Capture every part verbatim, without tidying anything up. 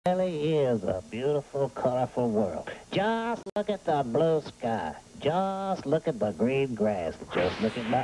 really is a beautiful, colorful world. Just look at the blue sky. Just look at the green grass. Just look at my...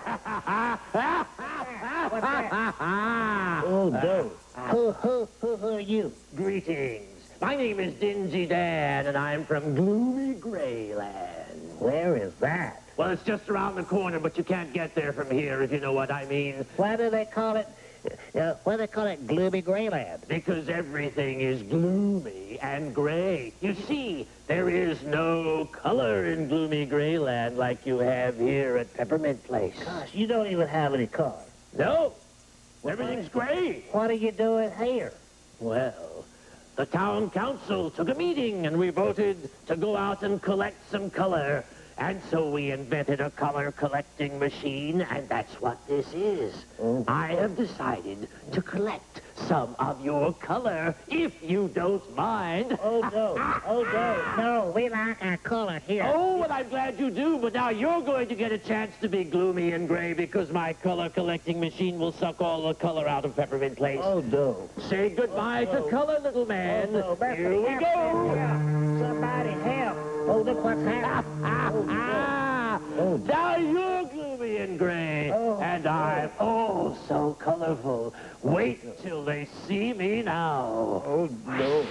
Oh, what's that? Oh, no. Who, who, who, who are you? Greetings. My name is Dingy Dan, and I'm from gloomy Grayland. Where is that? Well, it's just around the corner, but you can't get there from here, if you know what I mean. Why do they call it... Uh, why do they call it gloomy Grayland? Because everything is gloomy and gray. You see, there is no color in gloomy Grayland like you have here at Peppermint Place. Gosh, you don't even have any cars. No, everything's gray. What are you doing here? Well, the town council took a meeting and we voted to go out and collect some color. And so we invented a color collecting machine, and that's what this is. Oh. I have decided to collect some of your color, if you don't mind. Oh, no. Oh, no. No, we like our color here. Oh, well, I'm glad you do, but now you're going to get a chance to be gloomy and gray because my color collecting machine will suck all the color out of Peppermint Place. Oh, no. Say goodbye oh, no. to color, little man. Oh, no. Here we go. Help. Somebody help. Oh, look what's happening. Oh, ah, oh, now you're gloomy and gray, oh, and I'm oh so colorful. Wait till they see me now. Oh, no.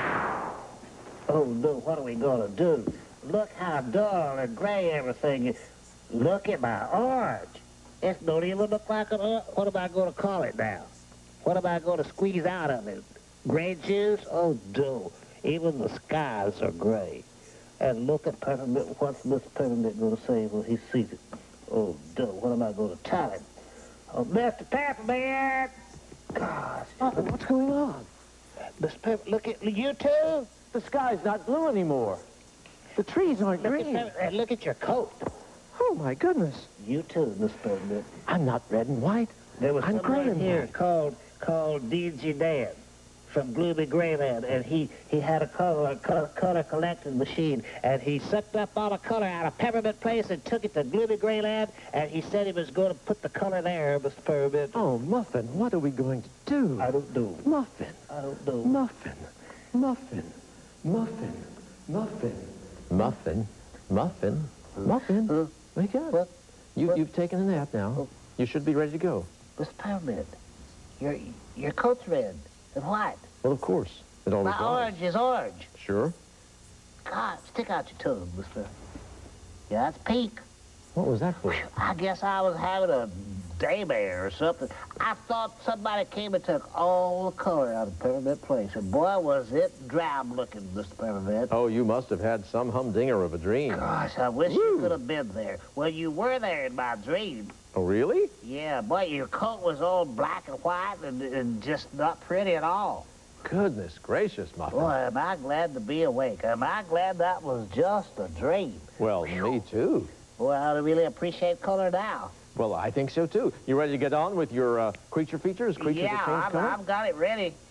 Oh, no, what are we going to do? Look how dull and gray everything is. Look at my orange. It don't even look like an orange. What am I going to call it now? What am I going to squeeze out of it? Gray juice? Oh, no. Even the skies are gray. And look at Peppermint. What's Mister Peppermint going to say when he sees it? Oh, no. What am I going to tell him? Oh, Mister Peppermint! Gosh. Muffin, what's going on? Mister Peppermint, look at you too. The sky's not blue anymore. The trees aren't Look green. At and look at your coat. Oh, my goodness. You too, Mister Peppermint. I'm not red and white. There was I'm gray someone and here white. called, called Dingy Dan from gloomy Grayland, and he, he had a color, color, color collecting machine, and he sucked up all the color out of Peppermint Place and took it to gloomy Grayland, and he said he was going to put the color there, Mister Peppermint. Oh, Muffin, what are we going to do? I don't know. Muffin. I don't know. Muffin. Muffin. Muffin. Muffin. Muffin. Muffin. Muffin. Uh, Wake up. what? You, what? You've taken a nap now. Oh. You should be ready to go. Mister Peppermint, your, your coat's red and white. Well, of course. It always My was. orange is orange. Sure. God, stick out your tongue, Mister Yeah, that's pink. What was that for? I guess I was having a daymare or something. I thought somebody came and took all the color out of Peppermint Place. And boy, was it drab looking, Mister Peppermint. Oh, you must have had some humdinger of a dream. Gosh, I wish Woo. you could have been there. Well, you were there in my dream. Oh, really? Yeah, boy, your coat was all black and white and, and just not pretty at all. Goodness gracious, Muffin. Boy, am I glad to be awake. Am I glad that was just a dream. Well, me too. Boy, I really appreciate color now. Well, I think so too. You ready to get on with your uh, creature features, creature yeah, that change I've, color? I've got it ready.